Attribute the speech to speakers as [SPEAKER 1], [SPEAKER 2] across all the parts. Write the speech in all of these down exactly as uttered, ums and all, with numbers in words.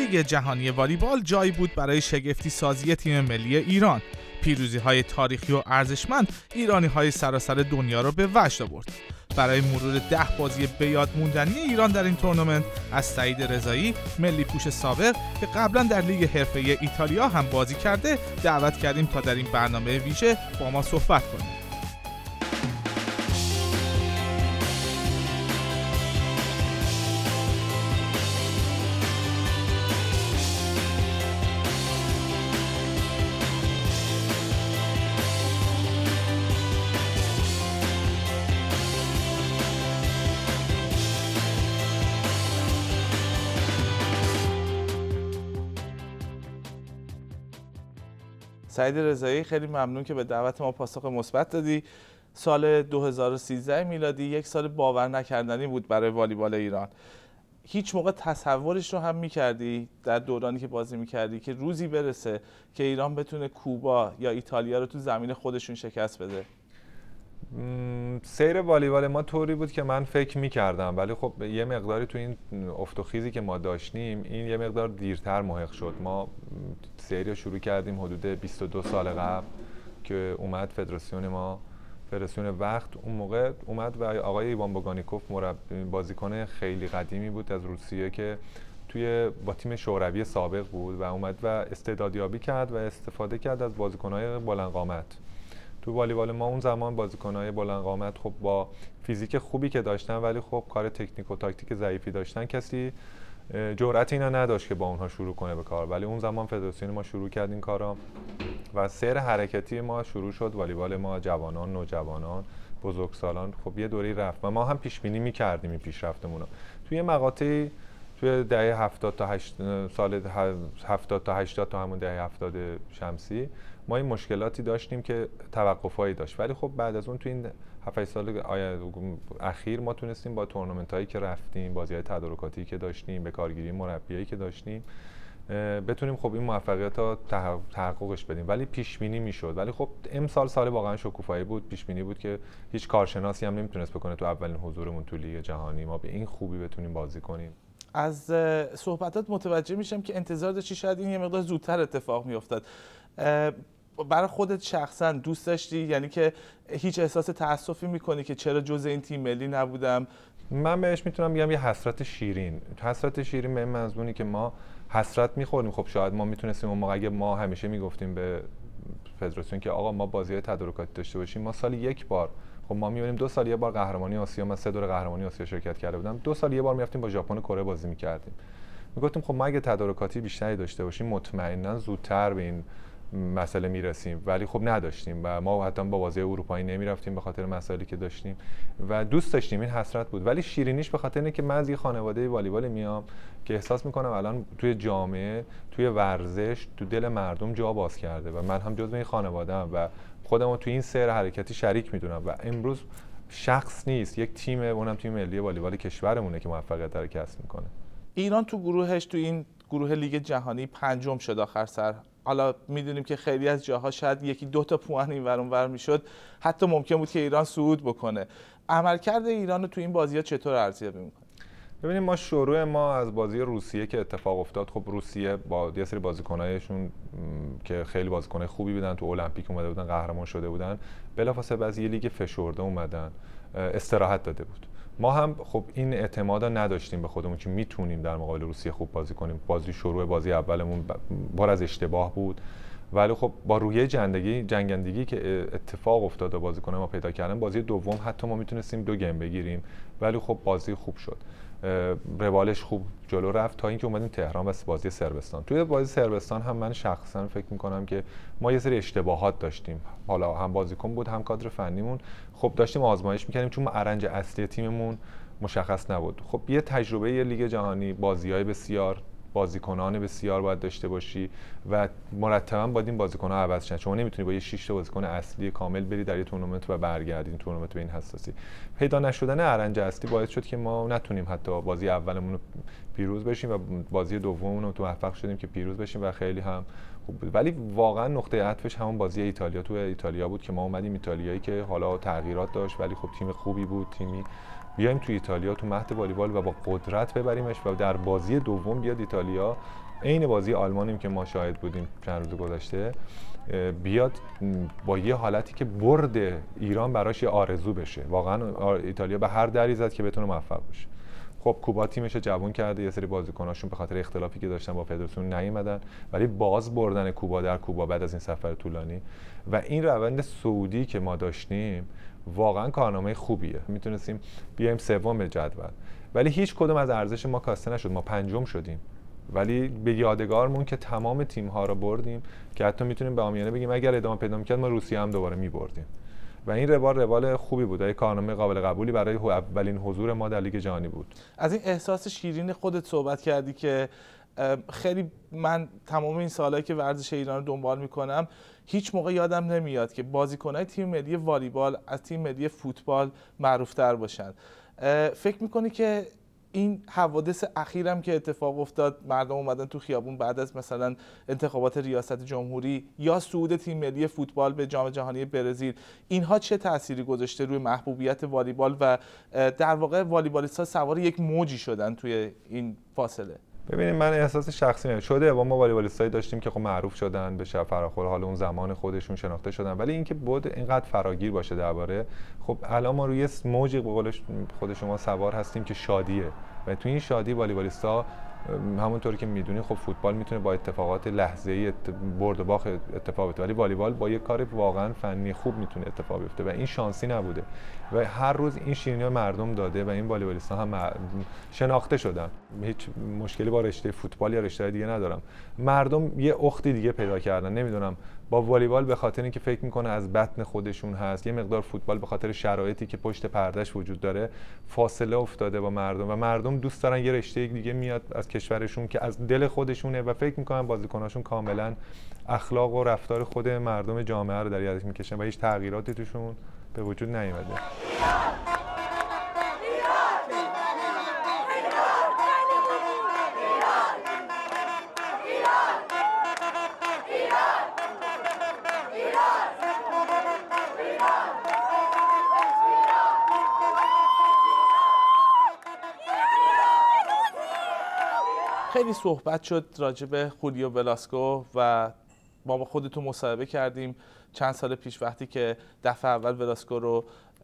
[SPEAKER 1] لیگ جهانی والیبال جایی بود برای شگفتی سازی تیم ملی ایران. پیروزی‌های تاریخی و ارزشمند ایرانی‌های سراسر دنیا را به وجد آورد. برای مرور ده بازی به یاد موندنی ایران در این تورنمنت از سعید رضایی، ملی پوش سابق که قبلا در لیگ حرفه‌ای ایتالیا هم بازی کرده، دعوت کردیم تا در این برنامه ویژه با ما صحبت کنیم. سعید رضایی، خیلی ممنون که به دعوت ما پاسخ مثبت دادی. سال دو هزار و سیزده میلادی یک سال باور نکردنی بود برای والیبال ایران. هیچ موقع تصورش رو هم میکردی در دورانی که بازی میکردی که روزی برسه که ایران بتونه کوبا یا ایتالیا رو تو زمین خودشون شکست بده؟
[SPEAKER 2] سیر والیبال ما طوری بود که من فکر میکردم، ولی خب یه مقداری تو این افت و خیزی که ما داشتیم این یه مقدار دیرتر محق شد. ما سری رو شروع کردیم حدود بیست و دو سال قبل که اومد فدراسیون ما، فدراسیون وقت اون موقع اومد و آقای ایوان بوگانیکوف مربی بازیکن خیلی قدیمی بود از روسیه که توی با تیم شوروی سابق بود و اومد و استعدادیابی کرد و استفاده کرد از بازیکن‌های بلند قامت. تو والیبال ما اون زمان بازیکن‌های بلند قامت خب با فیزیک خوبی که داشتن ولی خب کار تکنیک و تاکتیک ضعیفی داشتن، کسی جرأت اینا نداشت که با اونها شروع کنه به کار. ولی اون زمان فدراسیون ما شروع کرد این کارا و سیر حرکتی ما شروع شد. والیبال ما جوانان، نوجوانان، بزرگسالان خب یه دوری رفت و ما هم پیش بینی می‌کردیم این پیشرفتمون رو. توی مقاطعی توی دهه هفتاد تا هشت سال هفتاد تا هشتاد تا همون دهه هفتاد شمسی ما این مشکلاتی داشتیم که توقفایی داشت، ولی خب بعد از اون تو این هفت سال اخیر ما تونستیم با تورنمنتایی که رفتیم، بازی‌های تدارکاتی که داشتیم، به کارگیری مربیایی که داشتیم بتونیم خب این موفقیت رو تحققش بدیم. ولی پیش بینی میشد، ولی خب امسال سال واقعا شکوفایی بود. پیش بینی بود که هیچ کارشناسی هم نمیتونست بکنه تو اولین حضورمون تو لیگ جهانی ما به این خوبی بتونیم بازی کنیم.
[SPEAKER 1] از صحبتات متوجه میشم که انتظار داشتی شاید این یه مقدار زودتر اتفاق میافتاد. برای خودت شخصا دوست داشتی، یعنی که هیچ احساس تأسفی میکنی که چرا جزء این تیم ملی نبودم؟
[SPEAKER 2] من بهش میتونم بگم یه حسرت شیرین. حسرت شیرین به این مضمونی که ما حسرت میخوریم. خب شاید ما میتونستیم اون موقع، اگه ما همیشه میگفتیم به فدراسیون که آقا ما بازی‌های تدارکاتی داشته باشیم، ما سال یک بار، خب ما می‌بینیم دو سال یه بار قهرمانی آسیا، ما سه دوره قهرمانی آسیا شرکت کرده بودم، دو سال یه بار می‌رفتیم با ژاپن و کره بازی می‌کردیم. میگفتیم خب ما اگه تدارکاتی بیشتری داشته باشیم مطمئنا زودتر به این مسئله میرسیم، ولی خب نداشتیم و ما حتی با بازی اروپایی نمیرفتیم به خاطر مسائلی که داشتیم و دوست داشتیم. این حسرت بود. ولی شیرینیش به خاطر اینه که من از یه خانواده والیبال میام که احساس میکنم الان توی جامعه، توی ورزش، تو دل مردم جا باز کرده و من هم جزو این خانواده ام و خودمو توی این سیر حرکتی شریک میدونم و امروز شخص نیست، یک تیم، اونم تیم ملی والیبال کشورمونه که موفقیت رو کسب میکنه.
[SPEAKER 1] ایران تو گروهش تو این گروه لیگ جهانی پنجم شد آخر سر. حالا میدونیم که خیلی از جاها شاید یکی دو تا پوان این ور اون ور میشد، حتی ممکن بود که ایران صعود بکنه. عملکرد ایران رو تو این بازی‌ها چطور ارزیابی می‌کنید؟
[SPEAKER 2] ببینیم ما شروع ما از بازی روسیه که اتفاق افتاد. خب روسیه با یه سری بازیکنایشون که خیلی بازیکنای خوبی بودن، تو المپیک اومده بودن، قهرمان شده بودن، بلافاصله از یه لیگ فشرده اومدن، استراحت داده بود. ما هم خب این اعتماد نداشتیم به خودمون که میتونیم در مقابل روسیه خوب بازی کنیم. بازی شروع بازی اولمون بار از اشتباه بود، ولی خب با روحیه جنگندگی جنگندگی که اتفاق افتاد و بازیکن‌ها ما پیدا کردن، بازی دوم حتی ما میتونستیم دو گیم بگیریم، ولی خب بازی خوب شد، روالش خوب جلو رفت تا اینکه اومدیم تهران و بازی صربستان. توی بازی صربستان هم من شخصا فکر میکنم که ما یه سری اشتباهات داشتیم، حالا هم بازیکن بود هم کادر فنیمون. خب داشتیم آزمایش میکردیم چون ما ارنج اصلی تیممون مشخص نبود. خب یه تجربه یه لیگ جهانی، بازی‌های بسیار، بازیکنان بسیار باید داشته باشی و مرتبا باید این بازیکن‌ها عوض شن. شما نمیتونی با یه شش تا بازیکن اصلی کامل بری در یه تورنمنت و برگردی این تورنمنت به این حساسی. پیدا نشدن ارنج اصلی باعث شد که ما نتونیم حتی بازی اولمون رو پیروز بشیم و بازی دوممون رو موفق شدیم که پیروز بشیم و خیلی هم خوب بود. ولی واقعا نقطه عطفش همون بازی ایتالیا تو ایتالیا بود که ما اومدیم ایتالیایی که حالا تغییرات داشت ولی خب تیم خوبی بود، تیمی بیایم تو ایتالیا تو مهد والیبال و با قدرت ببریمش و در بازی دوم بیاد ایتالیا عین بازی آلمانیم که ما شاهد بودیم چند روز گذشته، بیاد با یه حالتی که برد ایران براش یه آرزو بشه. واقعا ایتالیا به هر دری زد که بتونه موفق بشه. خب کوبا تیمش رو جوون کرده، یه سری بازیکناشون به خاطر اختلافی که داشتن با فدراسیون نیومدن، ولی باز بردن کوبا در کوبا بعد از این سفر طولانی و این روند صعودی که ما داشتیم واقعا کارنامه خوبیه. میتونستیم بیایم سوم جدول، ولی هیچ کدوم از ارزش ما کاسته نشد. ما پنجم شدیم، ولی به یادگارمون که تمام تیم‌ها رو بردیم که حتی میتونیم به عامیانه بگیم اگر ادامه پیدا می‌کرد ما روسیه هم دوباره می‌بردیم. و این روال روال خوبی بود، یه کارنامه قابل قبولی برای اولین حضور ما در لیگ جهانی بود.
[SPEAKER 1] از این احساس شیرین خودت صحبت کردی که خیلی من تمام این سالایی که ورزش ایران رو دنبال میکنم هیچ موقع یادم نمیاد که بازیکن‌های تیم ملی والیبال از تیم ملی فوتبال معروف‌تر باشن. فکر میکنی که این حوادث اخیرم که اتفاق افتاد، مردم اومدن تو خیابون بعد از مثلا انتخابات ریاست جمهوری یا صعود تیم ملی فوتبال به جام جهانی برزیل، اینها چه تأثیری گذاشته روی محبوبیت والیبال و در واقع والیبالیست‌ها سوار یک موجی شدن توی این فاصله؟
[SPEAKER 2] ببینید من احساس شخصی نمیشه شده با ما والیبالیستایی داشتیم که خب معروف شدن به شب فراخور حال اون زمان خودشون شناخته شدن، ولی اینکه بود اینقدر فراگیر باشه درباره، خب الان ما روی موجی به قول خود شما سوار هستیم که شادیه و تو این شادی والیبالیستا همونطوری که میدونی خب فوتبال میتونه با اتفاقات لحظه‌ای برد و باخت اتفاق بیفته، ولی والیبال با یه کار واقعا فنی خوب میتونه اتفاق بیفته و این شانسی نبوده و هر روز این شیرینی مردم داده و این والیبالیست‌ها هم شناخته شدن. هیچ مشکلی با رشته فوتبال یا رشته دیگه ندارم. مردم یه اختی دیگه پیدا کردن، نمیدونم با والیبال به خاطر اینکه فکر میکنه از بطن خودشون هست، یه مقدار فوتبال به خاطر شرایطی که پشت پردهش وجود داره فاصله افتاده با مردم و مردم دوست دارن یه رشته دیگه میاد از کشورشون که از دل خودشونه و فکر میکنن بازیکناشون کاملا اخلاق و رفتار خود مردم جامعه رو در یادش میکشن و هیچ تغییراتی توشون به وجود نیومده.
[SPEAKER 1] خیلی صحبت شد راجع به خولیو ولاسکو و ما با خودتون مصاحبه کردیم چند سال پیش وقتی که دفعه اول ولاسکو رو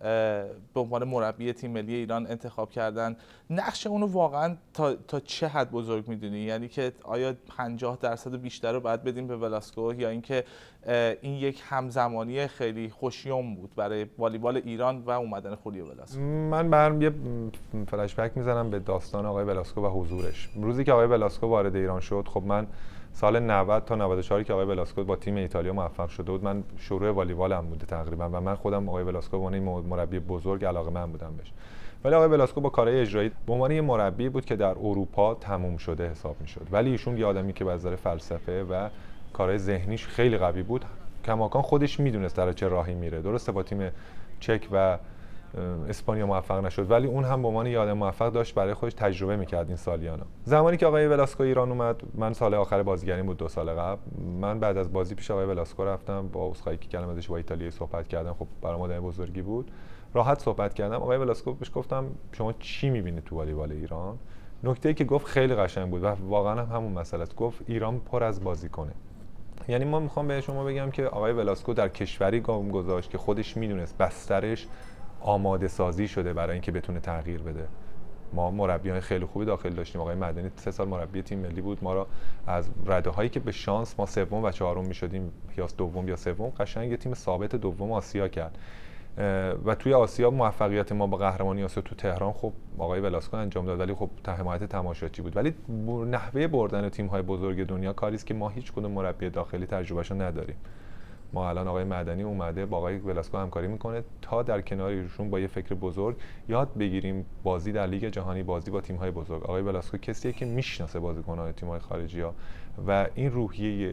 [SPEAKER 1] به عنوان مربی تیم ملی ایران انتخاب کردن. نقش اونو واقعا تا, تا چه حد بزرگ میدونی؟ یعنی که آیا پنجاه درصد بیشتر رو باید بدیم به ولاسکو یا اینکه این یک همزمانی خیلی خوشیوم بود برای والیبال ایران و اومدن خولیو ولاسکو؟
[SPEAKER 2] من برم یه فلش بک میزنم به داستان آقای ولاسکو و حضورش. روزی که آقای ولاسکو وارد ایران شد، خب من سال نود تا نود و چهار که آقای ولاسکو با تیم ایتالیا موفق شده بود، من شروع والیبالم بوده تقریبا و من خودم آقای ولاسکو به عنوان مربی بزرگ علاقه‌مند بودم بهش. ولی آقای ولاسکو با کارهای اجرایی به عنوان یه مربی بود که در اروپا تموم شده حساب می‌شد، ولی ایشون یه آدمی که از نظر فلسفه و کارهای ذهنیش خیلی قوی بود، کماکان خودش میدونست در چه راهی میره. درسته با تیم چک و اسپانیا موفق نشد، ولی اون هم به عنوان یه آدم موفق داشت برای خودش تجربه میکرد این سالیانا. زمانی که آقای ولاسکو ایران اومد، من سال آخر بازیگریم بود دو سال قبل، من بعد از بازی پیش آقای ولاسکو رفتم با عذرخواهی که کلمه ازش با ایتالیایی صحبت کردم، خب برام آدم بزرگی بود، راحت صحبت کردم. آقای ولاسکو بهش گفتم شما چی میبینید تو والیبال ایران؟ نکته‌ای که گفت خیلی قشنگ بود و واقعا هم همون مسئله است. گفت ایران پر از بازیکنه. یعنی ما میخوام به شما بگم که آقای ولاسکو در کشوری گام گذاشت که خودش میدونست بسترش آماده سازی شده برای اینکه بتونه تغییر بده. ما مربیان خیلی خوبی داخل داشتیم. آقای مدنی سه سال مربی تیم ملی بود، ما را از رده هایی که به شانس ما سوم و چهارم میشدیم یا دوم یا سوم قشنگ یه تیم ثابت دوم آسیا کرد و توی آسیا موفقیت ما با قهرمانی آسیا تو تهران خب آقای ولاسکو انجام داد، ولی خب حمایت تماشاچی بود. ولی نحوه بردن تیم های بزرگ دنیا کاری است که ما هیچ کدوم مربی داخلی تجربهشو نداریم. ما الان آقای مدنی اومده با آقای ولاسکو همکاری میکنه تا در کنار ایشون با یه فکر بزرگ یاد بگیریم بازی در لیگ جهانی، بازی با تیم‌های بزرگ. آقای ولاسکو کسیه که میشناسه بازیکنان تیم‌های خارجی‌ها و این روحیه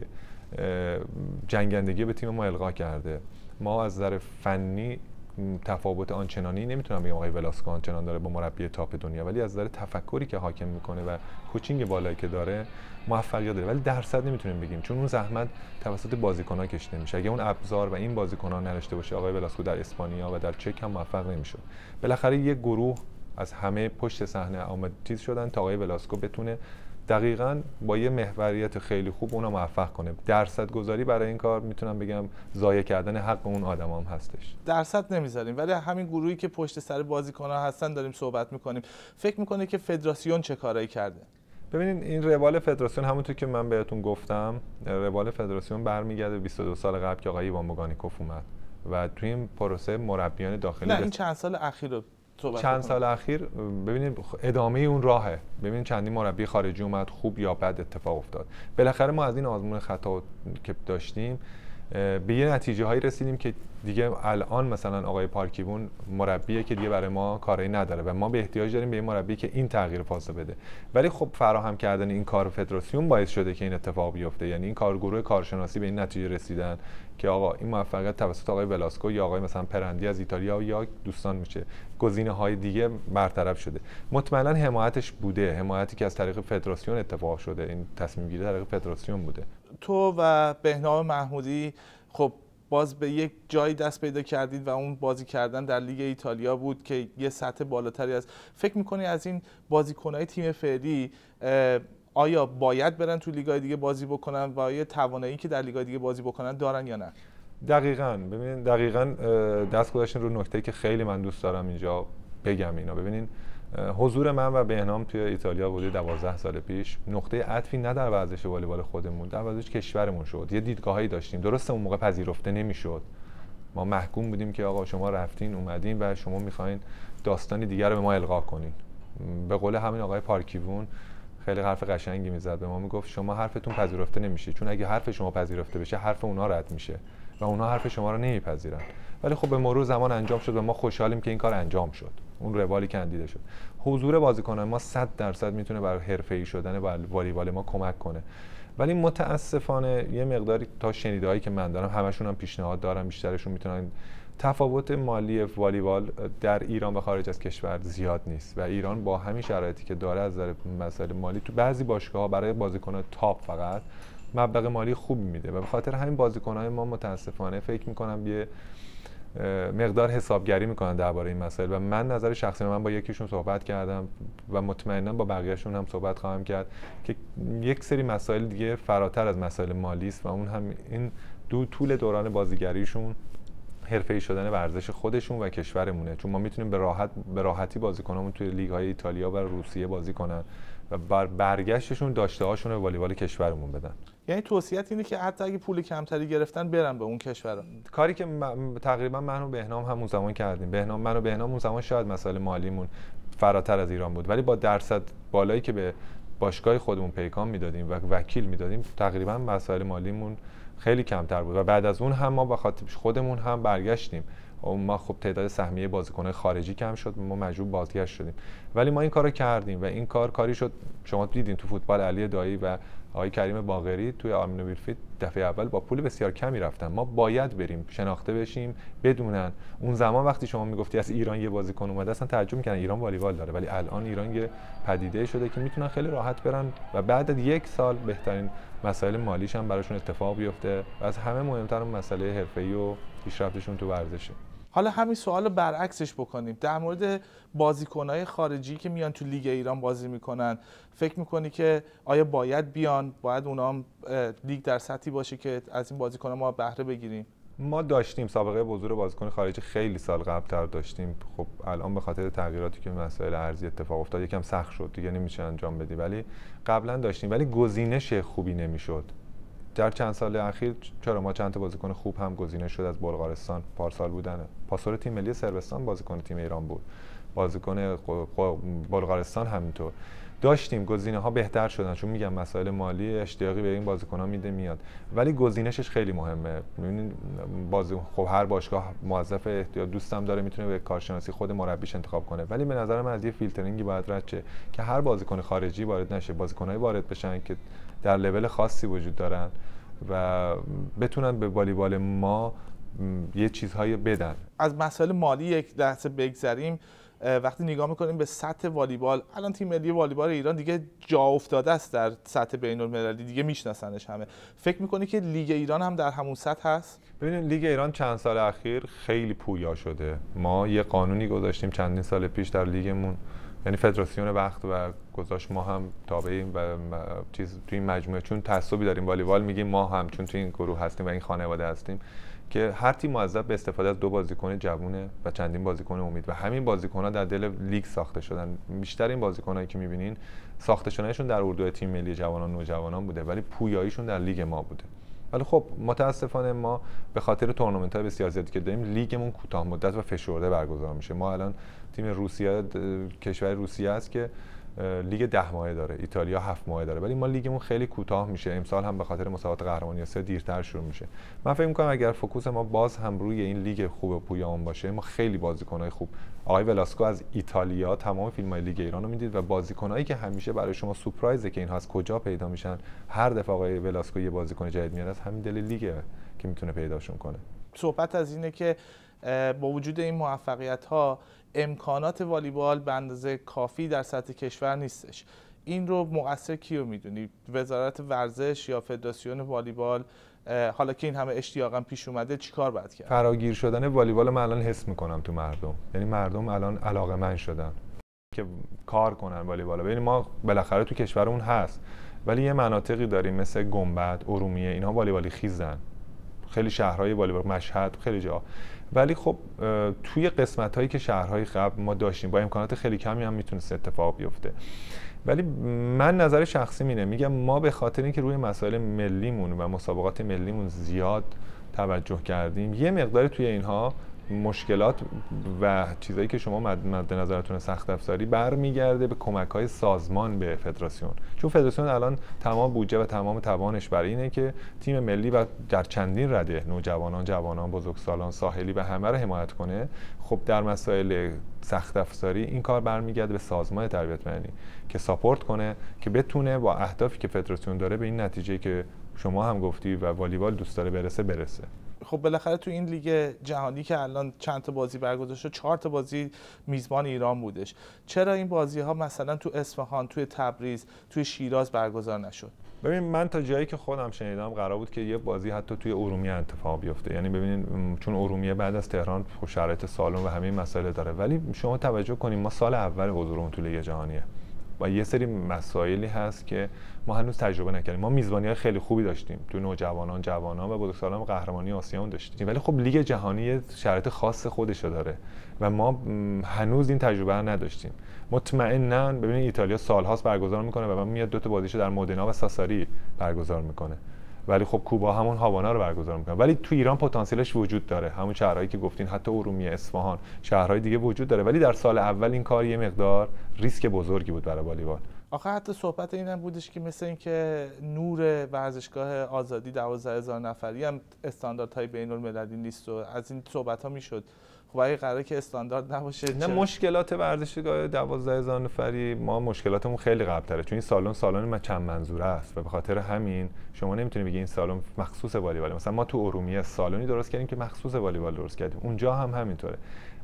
[SPEAKER 2] جنگندگی به تیم ما القا کرده. ما از نظر فنی تفاوت آنچنانی نمیتونم بگم آقای ولاسکو آنچنان داره با مربی تاپ دنیا، ولی از نظر تفکری که حاکم میکنه و کوچینگ بالایی که داره موفقیت داره، ولی درصد نمیتونیم بگیم چون اون زحمت توسط بازیکن‌ها کشیده میشه. اگه اون ابزار و این بازیکن‌ها نداشته باشه آقای ولاسکو در اسپانیا و در چک هم موفق نمیشد. بالاخره یه گروه از همه پشت صحنه آمد چیز شدن تا آقای ولاسکو بتونه دقیقاً با یه محوریت خیلی خوب اونا موفق کنه. درصد گذاری برای این کار میتونم بگم ضایع کردن حق اون آدمام هم هستش.
[SPEAKER 1] درصد نمیذاریم، ولی همین گروهی که پشت سر بازیکن‌ها هستن داریم صحبت میکنیم. فکر میکنه که فدراسیون چه کارایی کرده؟
[SPEAKER 2] ببینید این روال فدراسیون همونطور که من بهتون گفتم، روال فدراسیون برمیگرده بیست و دو سال قبل که آقای ایوان بوگانیکوف اومد و توی این پروسه مربیان داخلی
[SPEAKER 1] نه این چند سال اخیر رو
[SPEAKER 2] چند سال اخیر ببینید ادامه اون راهه. ببینید چندین مربی خارجی اومد، خوب یا بد اتفاق افتاد. بالاخره ما از این آزمون خطا که داشتیم به یه نتیجه هایی رسیدیم که دیگه الان مثلا آقای پارکیوون مربیه که دیگه برای ما کاری نداره و ما به احتیاج داریم به این مربی که این تغییر فاصله بده. ولی خب فراهم کردن این کار فدراسیون باعث شده که این اتفاق بیفته. یعنی این کارگروه کارشناسی به این نتیجه رسیدن که آقا این موفقیت توسط آقای ولاسکو یا آقای مثلا پرندی از ایتالیا یا دوستان میشه، گزینه‌های دیگه برطرف شده. مطمئنا حمایتش بوده، حمایتی که از طریق فدراسیون اتفاق شده، این تصمیم گیری طریق فدراسیون بوده.
[SPEAKER 1] تو و بهنام محمودی خب باز به یک جایی دست پیدا کردید و اون بازی کردن در لیگ ایتالیا بود که یه سطح بالاتری از فکر می‌کنی از این بازیکن‌های تیم فعلی آیا باید برن تو لیگ‌های دیگه بازی بکنن و آیا توانایی که در لیگ‌های دیگه بازی بکنن دارن یا نه؟
[SPEAKER 2] دقیقاً ببینید دقیقاً دست گذاشتین رو نکته‌ای که خیلی من دوست دارم اینجا بگم. اینا ببینین حضور من و بهنام توی ایتالیا بوده دوازده سال پیش نقطه عطفی نه در ورزش والیبال خودمون، در ورزش کشورمون شد. یه دیدگاهایی داشتیم، درسته اون موقع پذیرفته نمیشد. ما محکوم بودیم که آقا شما رفتین اومدین و شما میخواین داستانی دیگر رو به ما القا کنین. به قول همین آقای پارکیوون خیلی حرف قشنگی میزد، به ما میگفت شما حرفتون پذیرفته نمیشه، چون اگه حرف شما پذیرفته بشه حرف اونها رد میشه و اونها حرف شما رو نمیپذیرن. ولی خب به مرور زمان انجام شد و ما خوشحالیم که این کار انجام شد. اون روالی که اندیده شد. حضور بازیکنان ما صد درصد میتونه برای حرفه‌ای شدن والیبال ما کمک کنه. ولی متاسفانه یه مقداری تا شنیده‌هایی که من دارم همشون هم پیشنهاد دارم، بیشترشون میتونن تفاوت مالی والیبال در ایران و خارج از کشور زیاد نیست و ایران با همین شرایطی که داره از نظر مسائل مالی تو بعضی باشگاه‌ها برای بازیکنان تاپ فقط مبلغ مالی خوبی میده و به خاطر همین بازیکن‌های ما متاسفانه فکر می‌کنم یه مقدار حسابگری میکنن درباره این مسائل و من نظر شخصی من با یکیشون صحبت کردم و مطمئنا با بقیه‌شون هم صحبت خواهم کرد که یک سری مسائل دیگه فراتر از مسائل مالی است و اون هم این دو طول دوران بازیگریشون حرفه‌ای شدن ورزش خودشون و کشورمونه. چون ما میتونیم به راحت به راحتی بازیکنامون توی لیگ‌های ایتالیا و روسیه بازی کنن و بر برگشتشون داشته هاشون والیبال کشورمون بدن.
[SPEAKER 1] یعنی توصیت اینه که حتی اگه پول کمتری گرفتن برن به اون کشور.
[SPEAKER 2] کاری که م... تقریبا من و بهنام همون زمان کردیم. بهنام من و بهنام اون زمان شاید مسائل مالیمون فراتر از ایران بود، ولی با درصد بالایی که به باشگاه خودمون پیکان میدادیم و وکیل میدادیم تقریبا مسائل مالیمون خیلی کمتر بود و بعد از اون هم ما با خاطر خودمون هم برگشتیم. ما خب تعداد سهمیه بازیکن‌های خارجی کم شد، ما مجبور بازگشت شدیم، ولی ما این کارو کردیم و این کار کاری شد. شما دیدین تو فوتبال علی دایی و آقای کریم باقری توی آرمینو ویلفرید دفعه اول با پول بسیار کمی رفتن. ما باید بریم شناخته بشیم، بدونن. اون زمان وقتی شما میگفتی از ایران یه بازیکن اومده اصلا تعجب می‌کردن ایران والیبال داره، ولی الان ایران یه پدیده شده که میتونن خیلی راحت برن و بعد از یک سال بهترین مسائل مالیش هم براشون اتفاق بیفته و از همه مهمتر مسئله حرفه‌ای و پیشرفتشون تو ورزشه.
[SPEAKER 1] حالا همین سوال برعکسش بکنیم در مورد بازیکن‌های خارجی که میان تو لیگ ایران بازی میکنن، فکر میکنی که آیا باید بیان، باید اونا هم لیگ در سطحی باشه که از این بازیکن‌ها ما بهره بگیریم؟
[SPEAKER 2] ما داشتیم سابقه حضور بازیکن خارجی خیلی سال قبل‌تر داشتیم. خب الان به خاطر تغییراتی که مسائل ارزی اتفاق افتاد یکم سخت شد دیگه، نمیشه انجام بدی، ولی قبلا داشتیم، ولی گزینش خوبی نمیشد. در چند سال اخیر چرا ما چند تا بازیکن خوب هم گزینش شد از بلغارستان، پارسال بودن پاسور تیم ملی صربستان بازیکن تیم ایران بود، بازیکن بلغارستان همینطور داشتیم. گزینه‌ها بهتر شدن چون میگم مسائل مالی اشتیاقی به این بازیکن‌ها میده میاد، ولی گزینشش خیلی مهمه. ببینید بازی خب هر باشگاه موظف احتیاط دوستم داره میتونه به کارشناسی خود مربیش انتخاب کنه، ولی به نظر من از یه فیلترینگی باید رد شه که هر بازیکن خارجی وارد نشه، بازیکن‌های وارد بشن که در لول خاصی وجود دارن و بتونن به والیبال ما یه چیزهایی بدن.
[SPEAKER 1] از مسائل مالی یک لحظه بگذریم. وقتی نگاه میکنیم به سطح والیبال، الان تیم ملی والیبال ایران دیگه جا افتاده است در سطح بین‌المللی، دیگه میشناسنش همه. فکر میکنی که لیگ ایران هم در همون سطح هست؟
[SPEAKER 2] ببینید لیگ ایران چند سال اخیر خیلی پویا شده. ما یه قانونی گذاشتیم چندین سال پیش در لیگمون، یعنی فدراسیون وقت و گذاشت ما هم تابعیم و چیز توی این مجموعه، چون تعصبی داریم والیبال میگیم ما هم، چون توی این گروه هستیم و این خانواده هستیم، که هر تیم موظف به استفاده از دو بازیکن جوونه و چندین بازیکن امید و همین بازیکن‌ها در دل لیگ ساخته شدن. بیشتر این بازیکنایی که می‌بینین ساخته شدنشون در اردوی تیم ملی جوانان نوجوانان بوده، ولی پویاییشون در لیگ ما بوده. ولی خب متاسفانه ما به خاطر تورنمنت‌های بسیار زیادی که داریم لیگمون کوتاه مدت و فشرده برگزار میشه. ما الان تیم روسیه کشور روسیه است که لیگ ده ماهه داره، ایتالیا هفت ماهه داره، ولی ما لیگمون خیلی کوتاه میشه. امسال هم به خاطر مسابقات قهرمانی آسیا دیرتر شروع میشه. من فکر می‌کنم اگر فوکوس ما باز هم روی این لیگ خوب و پویامون باشه، ما خیلی بازیکن‌های خوب، آقای ولاسکو از ایتالیا تمام فیلم‌های لیگ ایران رو میدید و بازیکنایی که همیشه برای شما سورپرایزه که اینها از کجا پیدا میشن، هر دفعه آقای ولاسکو یه بازیکن جدید میاره از همین دل لیگه که میتونه پیداشون کنه.
[SPEAKER 1] صحبت از اینه که با وجود این موفقیت‌ها امکانات والیبال به اندازه کافی در سطح کشور نیستش. این رو مقصر کیو میدونی؟ وزارت ورزش یا فدراسیون والیبال؟ حالا که این همه اشتیاقا پیش اومده چیکار باید کرد؟
[SPEAKER 2] فراگیر شدن والیبال من الان حس میکنم تو مردم، یعنی مردم الان علاقه‌مند شدن که کار کنن والیبال. ببین ما بالاخره تو کشورمون هست، ولی یه مناطقی داریم مثل گنبد، ارومیه، اینها والیبالی خیزن. خیلی شهرهای والیبال، مشهد، خیلی جا. ولی خب توی قسمت‌هایی که شهرهای قبل ما داشتیم با امکانات خیلی کمی هم میتونست اتفاق بیفته. ولی من نظر شخصی اینه، میگم ما به خاطر اینکه روی مسائل ملیمون و مسابقات ملیمون زیاد توجه کردیم، یه مقداری توی اینها مشکلات و چیزایی که شما مد نظرتون سخت افزاری برمیگرده به کمک‌های سازمان به فدراسیون. چون فدراسیون الان تمام بودجه و تمام توانش برای اینه که تیم ملی و در چندین رده نوجوانان، جوانان، بزرگسالان، ساحلی و همه رو حمایت کنه. خب در مسائل سخت افزاری این کار برمیگرده به سازمان تربیت بدنی که ساپورت کنه که بتونه با اهدافی که فدراسیون داره به این نتیجه که شما هم گفتی و والیبال دوست داره برسه برسه.
[SPEAKER 1] خب بالاخره تو این لیگ جهانی که الان چند تا بازی برگزار شد، چهار تا بازی میزبان ایران بودش. چرا این بازی ها مثلا تو اصفهان، تو تبریز، تو شیراز برگزار نشد؟
[SPEAKER 2] ببین من تا جایی که خودم شنیدم قرار بود که یه بازی حتی توی ارومیه اتفاق بیفته. یعنی ببینید چون ارومیه بعد از تهران خب شرایط سالن و همین مسائل داره، ولی شما توجه کنیم ما سال اول حضورمون تو لیگ جهانیه و یه سری مسائلی هست که ما هنوز تجربه نکردیم. ما میزبانی‌های خیلی خوبی داشتیم تو نوجوانان، جوانان و بزرگسالان، قهرمانی آسیا داشتیم، ولی خب لیگ جهانی شرایط خاص خودشو داره و ما هنوز این تجربه رو نداشتیم. مطمئناً ببینید ایتالیا سال‌هاست برگزار میکنه و من میاد دو تا بازیشو در مودنا و ساساری برگزار میکنه، ولی خب کوبا همون هاوانا رو برگزار میکنه. ولی تو ایران پتانسیلش وجود داره، همون شهرهایی که گفتین، حتی ارومیه، اصفهان، شهرهای دیگه وجود داره، ولی در سال اول این کار یه مقدار ریسک بزرگی بود برای والیبال.
[SPEAKER 1] آخه حتی صحبت اینم بودش که مثل اینکه نور ورزشگاه آزادی دوازده هزار نفری هم استانداردهای بین‌المللی نیست و از این صحبت‌ها میشد. خب اگه قراره که استاندارد نباشه،
[SPEAKER 2] نه مشکلات ورزشگاه دوازده هزار نفری ما مشکلاتمون خیلی قبل‌تره، چون این سالن سالن ما چند منظوره است و به خاطر همین شما نمیتونی بگی این سالن مخصوص والیبال. مثلا ما تو ارومیه سالنی درست کردیم که مخصوص والیبال درست کردیم، اونجا هم همینطوره.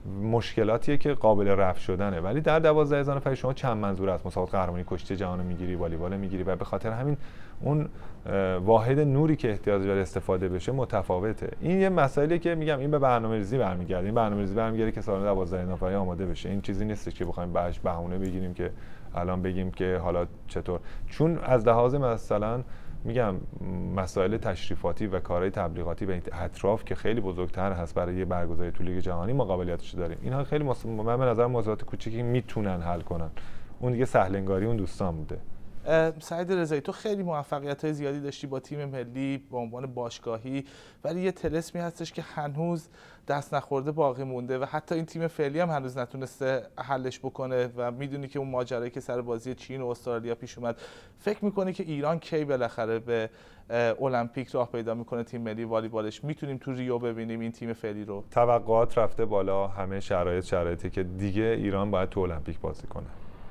[SPEAKER 2] مشکلاتیه که قابل رفع شدنه، ولی در دوازده هزار نفری شما چند منظوره است، مسابقات قهرمانی کشتی جهان میگیری، والیبال میگیری و به خاطر همین اون واحد نوری که احتیاج داره استفاده بشه متفاوته. این یه مسئله که میگم این به برنامه‌ریزی برمیگرده. این برنامه‌ریزی برمیگرده که سالن دوازده هزار نفری آماده بشه. این چیزی نیست که بخوایم بهش بهونه بگیریم که الان بگیم که حالا چطور، چون از لحاظ مثلا میگم مسائل تشریفاتی و کارهای تبلیغاتی و اطراف که خیلی بزرگتر هست برای برگزاری تو لیگ جهانی ما قابلیتش داریم. اینها خیلی مس... من به نظر موضوعات کوچیکی میتونن حل کنن. اون دیگه سهلنگاری اون دوستان بوده.
[SPEAKER 1] سعید رضایی تو خیلی موفقیت‌های زیادی داشتی با تیم ملی به عنوان باشگاهی، ولی یه طلسمی هستش که هنوز دست نخورده باقی مونده و حتی این تیم فعلی هم هنوز نتونسته حلش بکنه و میدونی که اون ماجرایی که سر بازی چین و استرالیا پیش اومد. فکر میکنی که ایران کی بالاخره به المپیک راه پیدا میکنه؟ تیم ملی والیبالش میتونیم تو ریو ببینیم این تیم فعلی رو؟
[SPEAKER 2] توقعات رفته بالا، همه شرایط شرایطی که دیگه ایران باید تو المپیک بازی کنه.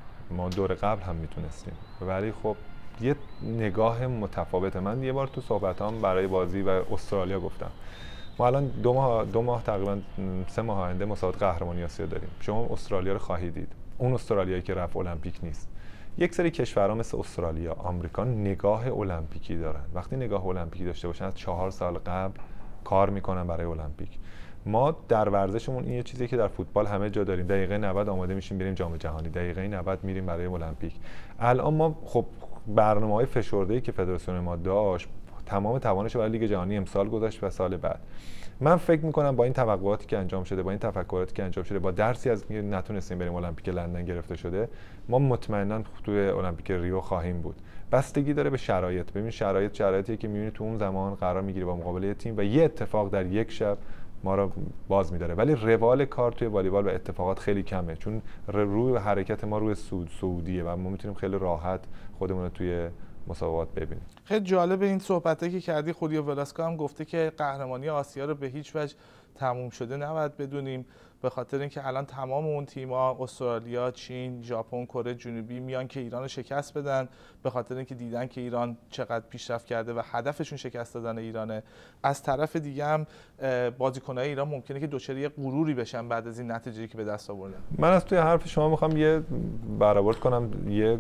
[SPEAKER 2] ما دور قبل هم میتونستیم، ولی خب یه نگاه متفاوته. من یه بار تو صحبتام برای بازی و استرالیا گفتم ما الان دو ماه دو ماه تقریبا سه ماه آینده مسابقات قهرمانی آسیا داریم. شما استرالیا رو خواهید دید. اون استرالیایی که رفت المپیک نیست. یک سری کشورها مثل استرالیا، آمریکا نگاه المپیکی دارن. وقتی نگاه المپیکی داشته باشن از چهار سال قبل کار میکنن برای المپیک. ما در ورزشمون این یه چیزی که در فوتبال همه جا داریم. دقیقه نود آماده میشیم بریم جام جهانی، دقیقه نود میریم برای المپیک. الان ما خب برنامه‌های فشرده‌ای که فدراسیون ما داشت تمام توانش برای لیگ جهانی امسال گذاشت و سال بعد. من فکر میکنم با این توقعاتی که انجام شده، با این تفکراتی که انجام شده، با درسی از اینکه نتونستیم بریم المپیک لندن گرفته شده، ما مطمئنا توی المپیک ریو خواهیم بود. بستگی داره به شرایط. ببین شرایط شرایطی که میبینی تو اون زمان قرار میگیره با مقابله تیم و یه اتفاق در یک شب ما رو باز می‌داره. ولی روال کار توی والیبال و اتفاقات خیلی کمه، چون روی حرکت ما روی سعود سعودیه و ما میتونیم خیلی راحت خودمون رو توی مسابقات ببینیم.
[SPEAKER 1] خیلی جالب این صحبته که کردی. خودیو ولاسکو هم گفته که قهرمانی آسیا رو به هیچ وجه تموم شده نباید بدونیم، به خاطر اینکه الان تمام اون تیم‌ها استرالیا، چین، ژاپن، کره جنوبی میان که ایران رو شکست بدن، به خاطر اینکه دیدن که ایران چقدر پیشرفت کرده و هدفشون شکست دادن ایرانه. از طرف دیگه هم بازیکن‌های ایران ممکنه که دچار یه غروری بشن بعد از این نتیجه‌ای که به دست آوردن.
[SPEAKER 2] من از توی حرف شما می‌خوام یه برآورد کنم یه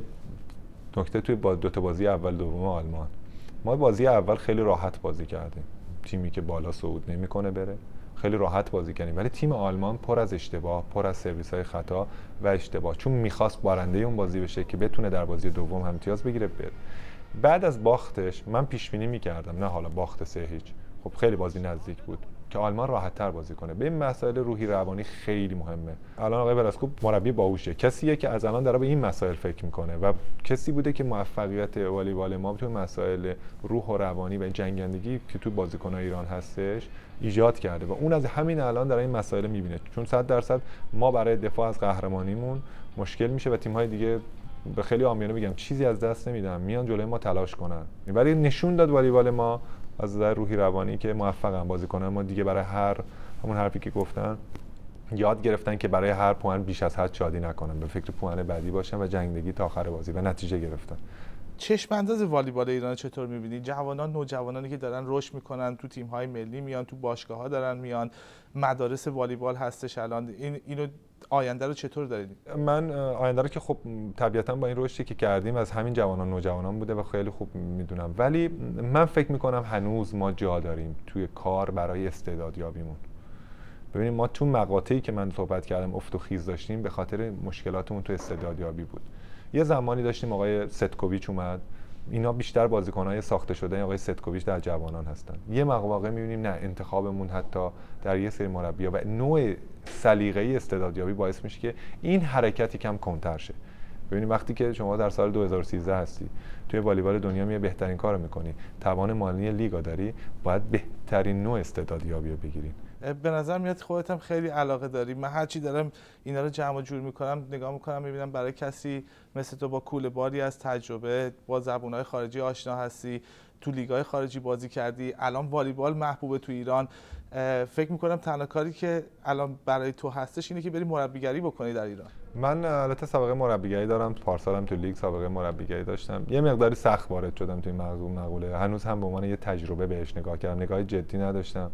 [SPEAKER 2] نکته توی با دو تا بازی اول دوم آلمان. ما بازی اول خیلی راحت بازی کردیم. تیمی که بالا صعود نمی‌کنه بره. خیلی راحت بازی کردیم، ولی تیم آلمان پر از اشتباه، پر از سرویس‌های خطا و اشتباه، چون می‌خواست برنده اون بازی بشه که بتونه در بازی دوم هم امتیاز بگیره بره. بعد از باختش من پیش بینی می‌کردم، نه حالا باخت سه هیچ، خب خیلی بازی نزدیک بود که آلمان راحت‌تر بازی کنه. به این مسائل روحی روانی خیلی مهمه. الان آقای ولاسکو مربی باهوشه، کسیه که از الان داره به این مسائل فکر می‌کنه و کسی بوده که موفقیت والیبال ما تو مسائل روح و روانی و جنگندگی که تو بازیکن‌های ایران هستش ایجاد کرده و اون از همین الان داره این مسائل می‌بینه، چون صد درصد ما برای دفاع از قهرمانیمون مشکل میشه و تیم‌های دیگه به خیلی عامیانه میگم چیزی از دست نمیدن، میان جلوی ما تلاش کنن. ولی نشون داد والیبال ما از نظر روحی روانی که موفقن بازیکنان ما دیگه برای هر همون حرفی که گفتن یاد گرفتن که برای هر پوان بیش از حد شادی نکنن، به فکر پوان بعدی باشن و جنگندگی تا آخر بازی و نتیجه گرفتن.
[SPEAKER 1] چشم انداز والیبال ایران چطور می‌بینی؟ جوانان، نوجوانانی که دارن رشد میکنن، تو تیم‌های ملی میان، تو باشگاه‌ها دارن میان، مدارس والیبال هستش الان، این اینو آینده رو چطور دارید؟
[SPEAKER 2] من آینده رو که خب طبیعتاً با این رشدی که کردیم از همین جوانان نوجوانان بوده و خیلی خوب میدونم، ولی من فکر میکنم هنوز ما جا داریم توی کار برای استعدادیابیمون. ببینید ما تو مقاطعی که من صحبت کردم افت و خیز داشتیم به خاطر مشکلاتمون تو استعدادیابی بود. یه زمانی داشتیم آقای ستکوویچ اومد، اینا بیشتر بازیکن‌های ساخته شده آقای ستکوویچ در جوانان هستن. یه مواقع می‌بینیم نه انتخابمون حتی در یه سری مربی‌ها و نوع سلیقه‌ای استعدادیابی باعث میشه که این حرکتی کم کنتر شه. ببینید وقتی که شما در سال دو هزار و سیزده هستی توی والیبال دنیا میای بهترین کارو می‌کنی، توان مالی لیگا داری، باید بهترین نوع استعدادیابی رو بگیری.
[SPEAKER 1] به نظر میاد خودت هم خیلی علاقه داری. من هرچی دارم اینا رو جمع و جور میکنم نگاه میکنم میبینم برای کسی مثل تو با کوله باری از تجربه، با زبونهای خارجی آشنا هستی، تو لیگ‌های خارجی بازی کردی، الان والیبال محبوبه تو ایران، فکر میکنم تنها کاری که الان برای تو هستش اینه که بری مربیگری بکنی در ایران.
[SPEAKER 2] من البته سابقه مربیگری دارم، پارسالم تو لیگ سابقه مربیگری داشتم. یه مقداری سخت وارد شدم تو این موضوع مقوله. هنوز هم به عنوان یه تجربه بهش نگاه کردم، نگاه جدی نداشتم.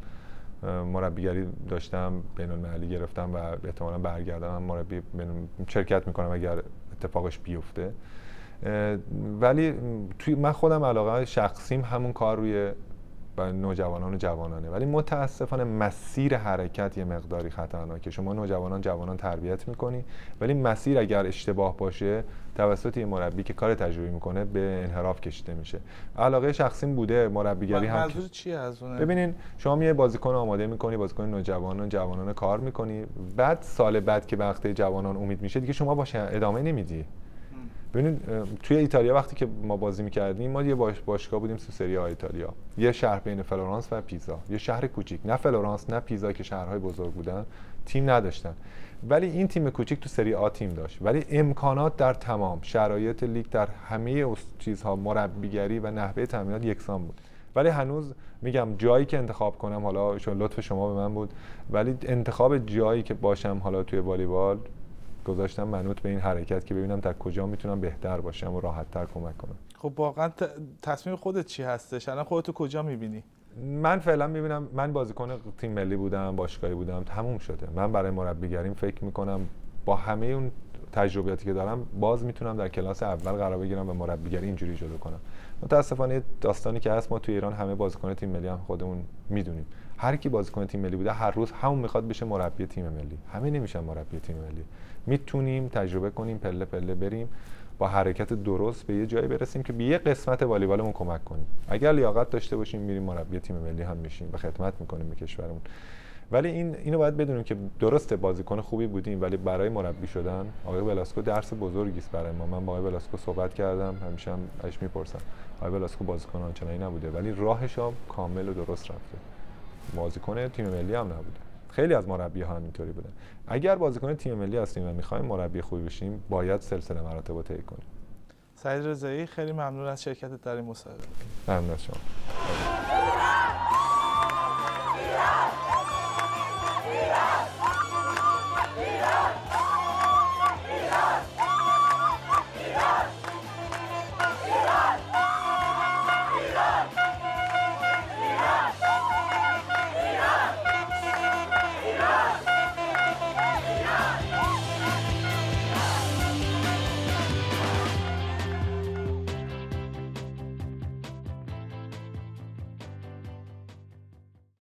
[SPEAKER 2] مربیگری داشتم، بین‌المللی گرفتم و احتمالاً برگردم هم مربی شرکت میکنم اگر اتفاقش بیفته. ولی توی من خودم علاقه شخصیم همون کار روی نوجوانان و جوانانه، ولی متاسفانه مسیر حرکت یه مقداری خطرناکه. شما نوجوانان جوانان تربیت میکنی ولی مسیر اگر اشتباه باشه توسط یه مربی که کار تجربی میکنه به انحراف کشیده میشه. علاقه شخصیم بوده مربیگری هم.
[SPEAKER 1] منظور چیه از اون؟
[SPEAKER 2] ببینین شما یه بازیکن آماده میکنی، بازیکن نوجوانان جوانان کار میکنی، بعد سال بعد که وقت جوانان امید میشه دیگه شما باشه ادامه نمیدی. ببینید توی ایتالیا وقتی که ما بازی می‌کردیم ما یه باش باشگاه بودیم تو سری آ ایتالیا، یه شهر بین فلورانس و پیزا، یه شهر کوچیک، نه فلورانس نه پیزا که شهرهای بزرگ بودن تیم نداشتن، ولی این تیم کوچیک تو سری آ تیم داشت، ولی امکانات در تمام شرایط لیگ در همه چیزها مربیگری و نحوه تمرینات یکسان بود. ولی هنوز میگم جایی که انتخاب کنم، حالا چون لطف شما به من بود، ولی انتخاب جایی که باشم حالا توی والیبال گذاشتم منوط به این حرکت که ببینم در کجا میتونم بهتر باشم و راحت‌تر کمک کنم.
[SPEAKER 1] خب واقعا تصمیم خودت چی هستش؟ الان خودتو کجا میبینی؟
[SPEAKER 2] من فعلا میبینم من بازیکن تیم ملی بودم، باشگاهی بودم، تموم شده. من برای مربیگریم فکر میکنم با همه اون تجربیاتی که دارم باز میتونم در کلاس اول قرار بگیرم و مربیگری اینجوری جلو کنم. متاسفانه داستانی که هست، ما تو ایران همه بازیکن تیم ملی هم خودمون میدونیم، هر کی بازیکن تیم ملی بوده هر روز همون میخواد بشه مربی تیم ملی. همه نمیشن مربی تیم ملی. میتونیم تجربه کنیم، پله پله بریم، با حرکت درست به یه جایی برسیم که به یه قسمت والیبالمون کمک کنیم. اگر لیاقت داشته باشیم میریم مربی تیم ملی هم میشیم و خدمت میکنیم به کشورمون. ولی این اینو باید بدونیم که درسته بازیکن خوبی بودیم، ولی برای مربی شدن آقای ولاسکو درس بزرگی است برای ما. من با آقای ولاسکو صحبت کردم، همیشه هم ازش میپرسم. آقای ولاسکو بازیکن آنچنانی نبوده، ولی راهش کامل و درست رفته. بازیکن تیم ملی هم نبوده. خیلی از مربی‌ها همینطوری بودن. اگر بازیکن تیم ملی هستیم و می‌خوایم مربی خوبی بشیم، باید سلسله مراتب رو طی کنیم.
[SPEAKER 1] سعید رضایی، خیلی ممنون از شرکتت در این مصاحبه.
[SPEAKER 2] ممنون از شما.